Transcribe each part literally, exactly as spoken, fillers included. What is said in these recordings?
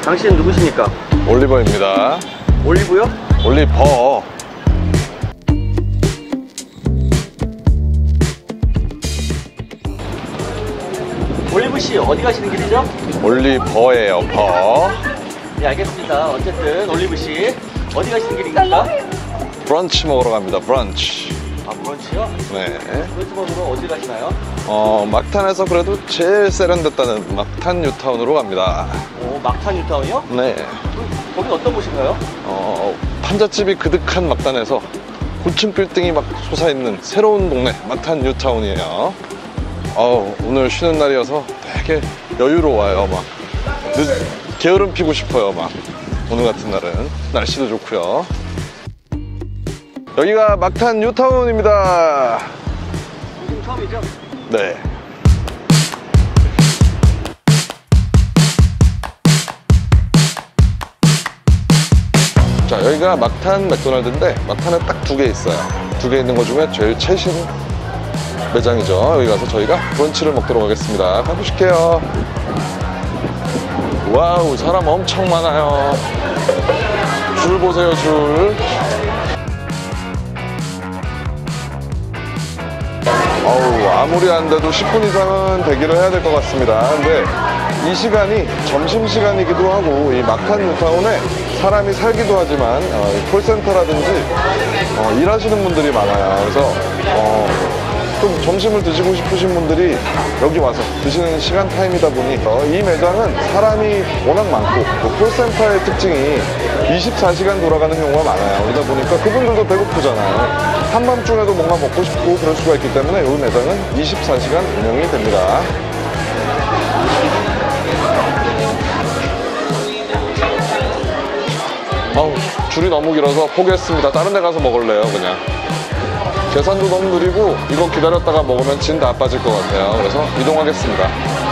당신은 누구십니까? 올리버입니다. 올리브요? 올리버. 올리브씨 어디 가시는 길이죠? 올리버예요, 버. 네, 알겠습니다. 어쨌든 올리브씨 어디 가시는 길인가요? 브런치 먹으러 갑니다. 브런치. 아, 브런치요? 네. 브런치 먹으러 어디 가시나요? 어, 막탄에서 그래도 제일 세련됐다는 막탄 뉴타운으로 갑니다. 오, 막탄 뉴타운이요? 네. 거긴 어떤 곳인가요? 어, 판잣집이 그득한 막탄에서 고층 빌딩이 막 솟아있는 새로운 동네 막탄 뉴타운이에요. 어, 오늘 쉬는 날이어서 되게 여유로워요. 막 늦, 게으름 피고 싶어요. 막 오늘 같은 날은 날씨도 좋고요. 여기가 막탄 뉴타운입니다. 지금 처음이죠? 네. 자, 여기가 막탄 맥도날드인데 막탄에 딱 두 개 있어요. 두 개 있는 것 중에 제일 최신 매장이죠. 여기 가서 저희가 브런치를 먹도록 하겠습니다. 가보실게요. 와우, 사람 엄청 많아요. 줄 보세요, 줄. 어우, 아무리 안 돼도 십 분 이상은 대기를 해야 될 것 같습니다. 근데 이 시간이 점심시간이기도 하고 이 막탄 뉴타운에 사람이 살기도 하지만 어, 콜센터라든지 어, 일하시는 분들이 많아요. 그래서 어, 좀 점심을 드시고 싶으신 분들이 여기 와서 드시는 시간 타임이다 보니 어, 이 매장은 사람이 워낙 많고 그 콜센터의 특징이 이십사 시간 돌아가는 경우가 많아요. 그러다 보니까 그분들도 배고프잖아요. 한밤중에도 뭔가 먹고 싶고 그럴 수가 있기 때문에 이 매장은 이십사 시간 운영이 됩니다. 어우, 줄이 너무 길어서 포기했습니다. 다른 데 가서 먹을래요, 그냥. 계산도 너무 느리고 이거 기다렸다가 먹으면 진 다 빠질 것 같아요. 그래서 이동하겠습니다.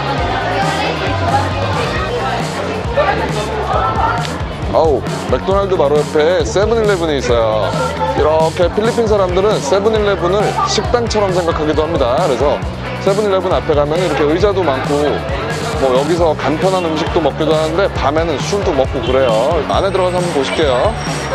어우, 맥도날드 바로 옆에 세븐일레븐이 있어요. 이렇게 필리핀 사람들은 세븐일레븐을 식당처럼 생각하기도 합니다. 그래서 세븐일레븐 앞에 가면 이렇게 의자도 많고 뭐 여기서 간편한 음식도 먹기도 하는데 밤에는 술도 먹고 그래요. 안에 들어가서 한번 보실게요.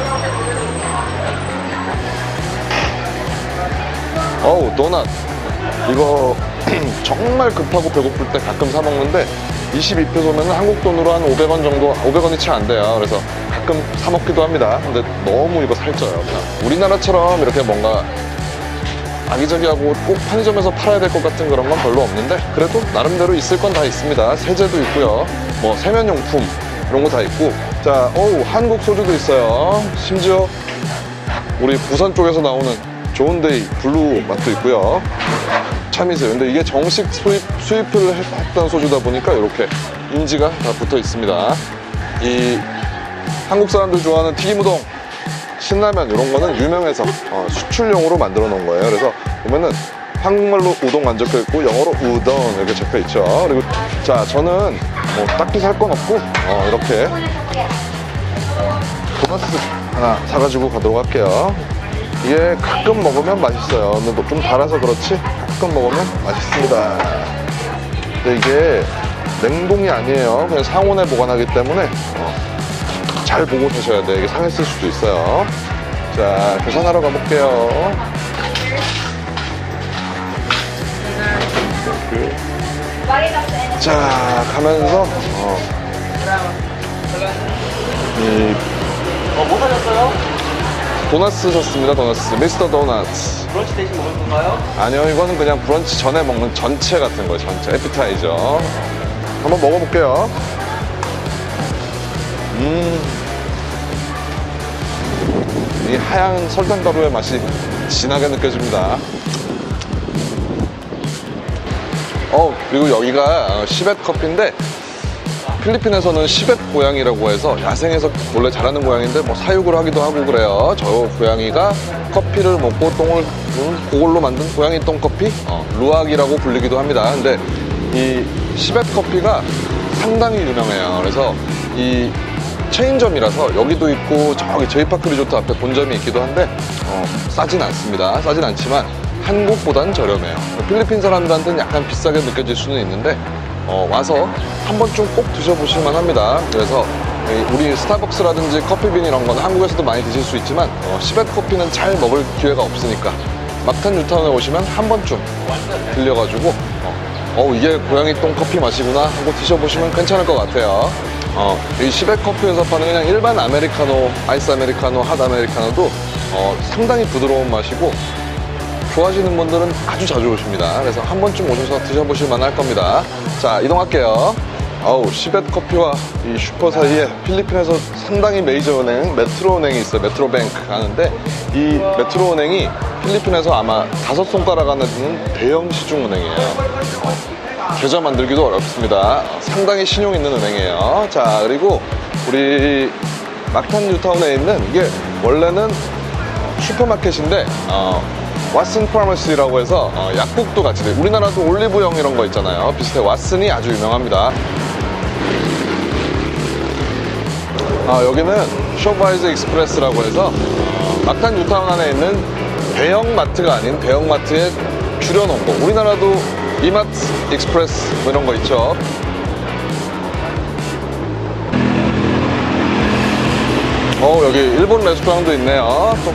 어우, 도넛. 이거 정말 급하고 배고플 때 가끔 사 먹는데 이십이 페소면 한국 돈으로 한 오백 원 정도, 오백 원이 채 안 돼요. 그래서 가끔 사 먹기도 합니다. 근데 너무 이거 살쪄요. 그냥 우리나라처럼 이렇게 뭔가 아기자기하고 꼭 편의점에서 팔아야 될 것 같은 그런 건 별로 없는데 그래도 나름대로 있을 건 다 있습니다. 세제도 있고요. 뭐 세면용품 이런 거 다 있고. 자, 어우, 한국 소주도 있어요. 심지어 우리 부산 쪽에서 나오는 좋은데이 블루 맛도 있고요. 참이슬. 근데 이게 정식 수입, 수입을 했던 소주다 보니까 이렇게 인지가 다 붙어 있습니다. 이 한국 사람들 좋아하는 튀김우동, 신라면 이런 거는 유명해서 어, 수출용으로 만들어 놓은 거예요. 그래서 보면은 한국말로 우동 안 적혀 있고 영어로 우동 이렇게 적혀 있죠. 그리고 자, 저는 뭐 딱히 살 건 없고 어, 이렇게 도넛 하나 사가지고 가도록 할게요. 이게 가끔 먹으면 맛있어요. 근데 뭐 좀 달아서 그렇지 가끔 먹으면 맛있습니다. 근데 이게 냉동이 아니에요. 그냥 상온에 보관하기 때문에 어, 잘 보고 드셔야 돼. 이게 상했을 수도 있어요. 자, 계산하러 가볼게요. 자, 가면서 어, 이 어, 뭐 사셨어요? 도넛스 샀습니다. 도넛스. 미스터 도넛스. 브런치 대신 먹을 건가요? 아니요, 이거는 그냥 브런치 전에 먹는 전체 같은 거예요. 전체 에피타이저. 한번 먹어볼게요. 음, 이 하얀 설탕가루의 맛이 진하게 느껴집니다. 어, 그리고 여기가 시벳 커피인데 필리핀에서는 시벳 고양이라고 해서 야생에서 원래 자라는 고양이인데 뭐 사육을 하기도 하고 그래요. 저 고양이가 커피를 먹고 똥을 음, 그걸로 만든 고양이 똥 커피, 어, 루악이라고 불리기도 합니다. 근데 이 시벳 커피가 상당히 유명해요. 그래서 이 체인점이라서 여기도 있고 저기 제이파크 리조트 앞에 본점이 있기도 한데 어, 싸진 않습니다. 싸진 않지만 한국보단 저렴해요. 필리핀 사람들한테는 약간 비싸게 느껴질 수는 있는데 어, 와서 한 번쯤 꼭 드셔보실 만합니다. 그래서 우리 스타벅스라든지 커피빈 이런 건 한국에서도 많이 드실 수 있지만 어, 시벳 커피는 잘 먹을 기회가 없으니까 막탄 뉴타운에 오시면 한 번쯤 들려가지고 어, 어 이게 고양이 똥 커피 맛이구나 하고 드셔보시면 괜찮을 것 같아요. 어, 이 시벳 커피에서 파는 그냥 일반 아메리카노, 아이스 아메리카노, 핫 아메리카노도 어, 상당히 부드러운 맛이고 좋아하시는 분들은 아주 자주 오십니다. 그래서 한 번쯤 오셔서 드셔보실 만할 겁니다. 자, 이동할게요. 어우, 시벳 커피와 이 슈퍼 사이에 필리핀에서 상당히 메이저 은행, 메트로 은행이 있어요. 메트로뱅크 하는데 이 메트로 은행이 필리핀에서 아마 다섯 손가락 안에 드는 대형 시중 은행이에요. 계좌 만들기도 어렵습니다. 상당히 신용 있는 은행이에요. 자, 그리고 우리 막탄 뉴타운에 있는 이게 원래는 슈퍼마켓인데 어, 왓슨 파머시라고 해서 어, 약국도 같이 돼요. 우리나라도 올리브영 이런 거 있잖아요. 비슷해. 왓슨이 아주 유명합니다. 아, 여기는 쇼바이즈 익스프레스라고 해서 어, 막탄 뉴타운 안에 있는 대형 마트가 아닌 대형 마트에 줄여놓은 거. 우리나라도 이마트 익스프레스 뭐 이런 거 있죠. 어, 여기 일본 레스토랑도 있네요. 또.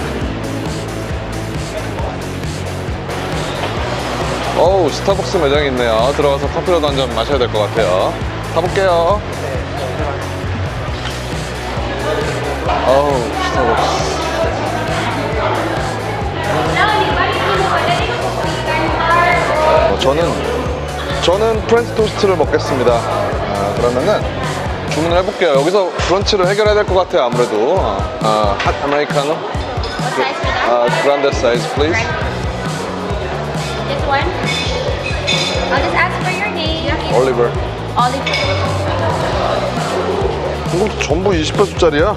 어우, 스타벅스 매장이 있네요. 들어가서 커피라도 한 잔 마셔야 될 것 같아요. 가볼게요. 어우, 스타벅스. 어, 저는, 저는 프렌치 토스트를 먹겠습니다. 아, 그러면은 주문을 해볼게요. 여기서 브런치를 해결해야 될 것 같아요, 아무래도. 어, 핫 아메리카노. 아, 그란데 사이즈, please. This one? I'll just ask for your name. 올리버. Oliver. 이거 전부 이십 페소짜리야.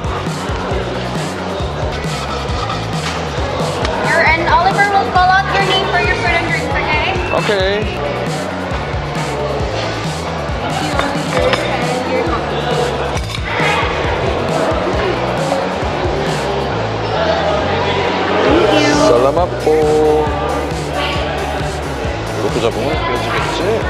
Your, and Oliver will call out your name for your food and drinks, okay? 오케이. And your coffee. Thank you. 살라마포. 이렇게 잡으면 되지겠지?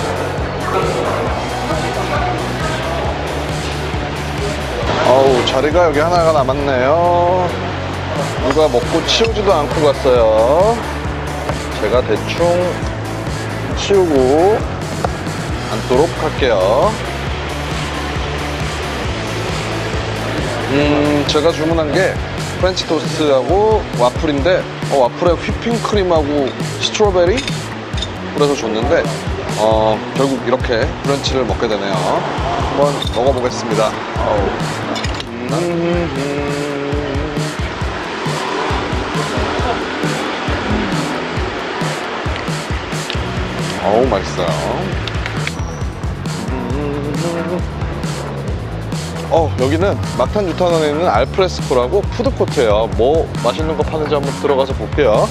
어우, 자리가 여기 하나가 남았네요. 누가 먹고 치우지도 않고 갔어요. 제가 대충 치우고 앉도록 할게요. 음, 제가 주문한 게 프렌치 토스트하고 와플인데 어, 와플에 휘핑크림하고 스트로베리 그래서 줬는데 어, 결국 이렇게 브런치를 먹게 되네요. 한번 먹어보겠습니다. 어우. 음, 어우, 맛있어요. 어, 여기는 막탄 뉴타운에 있는 알프레스코라고 푸드코트예요. 뭐 맛있는 거 파는지 한번 들어가서 볼게요.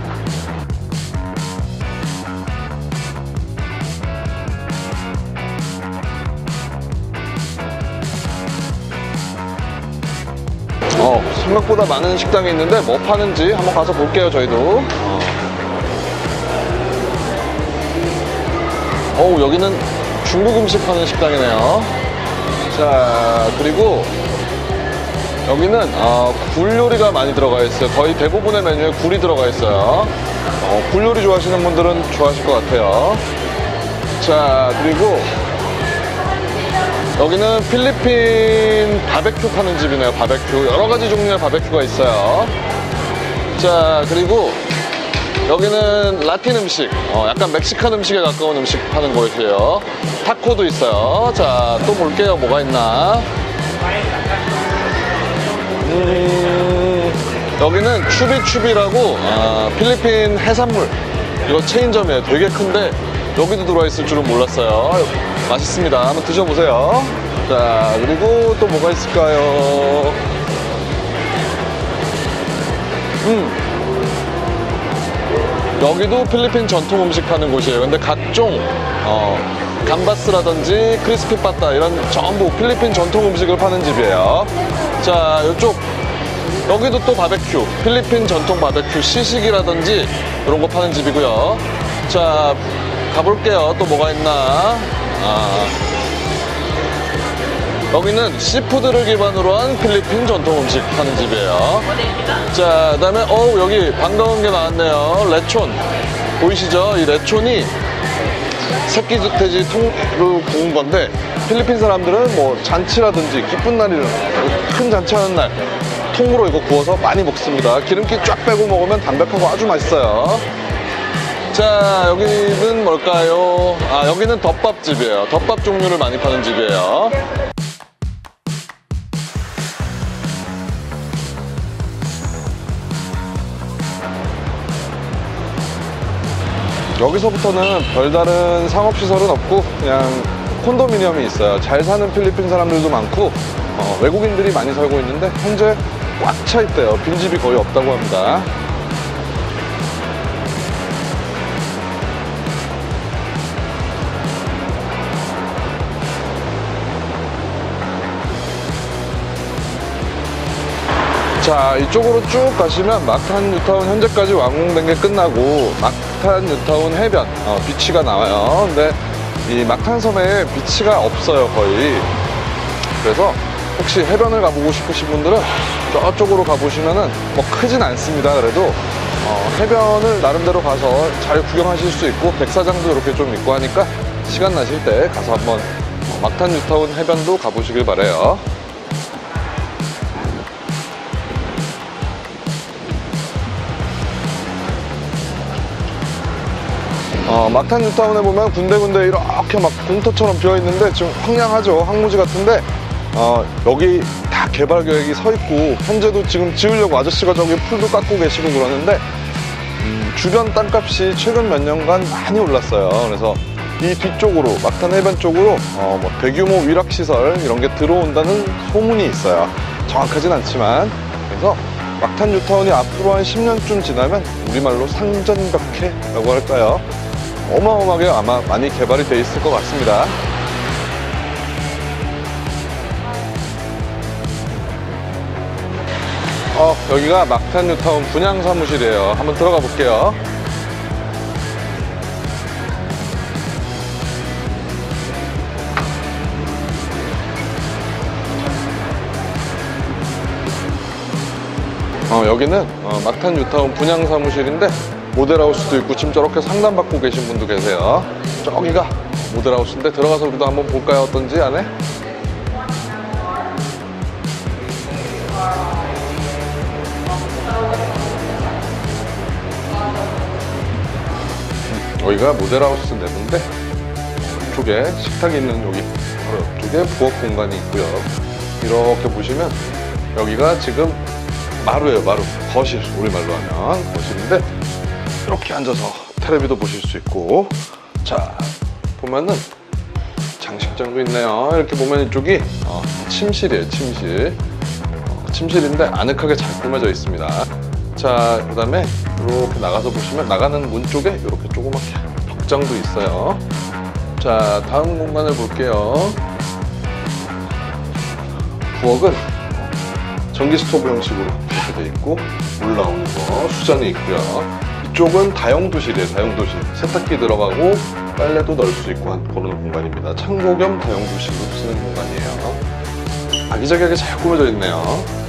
어, 생각보다 많은 식당이 있는데 뭐 파는지 한번 가서 볼게요, 저희도. 어. 어우, 여기는 중국 음식 파는 식당이네요. 자, 그리고 여기는 어, 굴 요리가 많이 들어가 있어요. 거의 대부분의 메뉴에 굴이 들어가 있어요. 어, 굴 요리 좋아하시는 분들은 좋아하실 것 같아요. 자, 그리고 여기는 필리핀 바베큐 파는 집이네요. 바베큐. 여러 가지 종류의 바베큐가 있어요. 자, 그리고 여기는 라틴 음식, 어, 약간 멕시칸 음식에 가까운 음식 파는 곳이에요. 타코도 있어요. 자, 또 볼게요. 뭐가 있나. 음, 여기는 추비추비라고 아, 필리핀 해산물. 이거 체인점이에요. 되게 큰데 여기도 들어와 있을 줄은 몰랐어요. 맛있습니다. 한번 드셔보세요. 자, 그리고 또 뭐가 있을까요? 음. 여기도 필리핀 전통 음식 파는 곳이에요. 근데 각종 어, 감바스라든지 크리스피 빠따 이런 전부 필리핀 전통 음식을 파는 집이에요. 자, 이쪽 여기도 또 바베큐, 필리핀 전통 바베큐 시식이라든지 이런 거 파는 집이고요. 자, 가볼게요. 또 뭐가 있나. 아, 여기는 시푸드를 기반으로 한 필리핀 전통 음식 하는 집이에요. 자, 그 다음에 어 여기 반가운 게 나왔네요. 레촌 보이시죠? 이 레촌이 새끼 돼지 통으로 구운 건데, 필리핀 사람들은 뭐 잔치라든지 기쁜 날이나 큰 잔치하는 날 통으로 이거 구워서 많이 먹습니다. 기름기 쫙 빼고 먹으면 담백하고 아주 맛있어요. 자, 여기는 뭘까요? 아, 여기는 덮밥집이에요. 덮밥 종류를 많이 파는 집이에요. 여기서부터는 별다른 상업시설은 없고 그냥 콘도미니엄이 있어요. 잘 사는 필리핀 사람들도 많고 어, 외국인들이 많이 살고 있는데 현재 꽉 차 있대요. 빈집이 거의 없다고 합니다. 자, 이쪽으로 쭉 가시면 막탄 뉴타운 현재까지 완공된 게 끝나고 막탄 뉴타운 해변 어, 비치가 나와요. 근데 이 막탄 섬에 비치가 없어요, 거의. 그래서 혹시 해변을 가보고 싶으신 분들은 저쪽으로 가보시면은 뭐 크진 않습니다. 그래도 어, 해변을 나름대로 가서 잘 구경하실 수 있고 백사장도 이렇게 좀 있고 하니까 시간 나실 때 가서 한번 어, 막탄 뉴타운 해변도 가보시길 바래요. 어, 막탄 뉴타운에 보면 군데군데 이렇게 막 공터처럼 비어있는데 지금 황량하죠. 황무지 같은데 어, 여기 다 개발 계획이 서 있고 현재도 지금 지으려고 아저씨가 저기 풀도 깎고 계시고 그러는데 음, 주변 땅값이 최근 몇 년간 많이 올랐어요. 그래서 이 뒤쪽으로 막탄 해변 쪽으로 어, 뭐 대규모 위락시설 이런 게 들어온다는 소문이 있어요. 정확하진 않지만. 그래서 막탄 뉴타운이 앞으로 한 십 년쯤 지나면 우리말로 상전벽해라고 할까요? 어마어마하게 아마 많이 개발이 돼 있을 것 같습니다. 어, 여기가 막탄 뉴타운 분양 사무실이에요. 한번 들어가 볼게요. 어, 여기는 어, 막탄 뉴타운 분양 사무실인데 모델하우스도 있고 지금 저렇게 상담받고 계신 분도 계세요. 저기가 모델하우스인데 들어가서 우리도 한번 볼까요? 어떤지 안에? 여기가 모델하우스 내부인데 이쪽에 식탁이 있는 여기 바로 이쪽에 부엌 공간이 있고요. 이렇게 보시면 여기가 지금 마루예요. 마루. 거실, 우리말로 하면 거실인데 이렇게 앉아서 텔레비도 보실 수 있고, 자 보면은 장식장도 있네요. 이렇게 보면 이쪽이 어, 침실이에요. 침실. 어, 침실인데 아늑하게 잘 꾸며져 있습니다. 자, 그 다음에 이렇게 나가서 보시면 나가는 문 쪽에 이렇게 조그맣게 벽장도 있어요. 자, 다음 공간을 볼게요. 부엌은 전기 스토브 형식으로 이렇게 돼 있고 올라오는 거 수전이 있고요. 이쪽은 다용도실이에요. 다용도실. 세탁기 들어가고 빨래도 넣을 수 있고 한 그런 공간입니다. 창고 겸 다용도실로 쓰는 공간이에요. 아기자기하게 잘 꾸며져 있네요.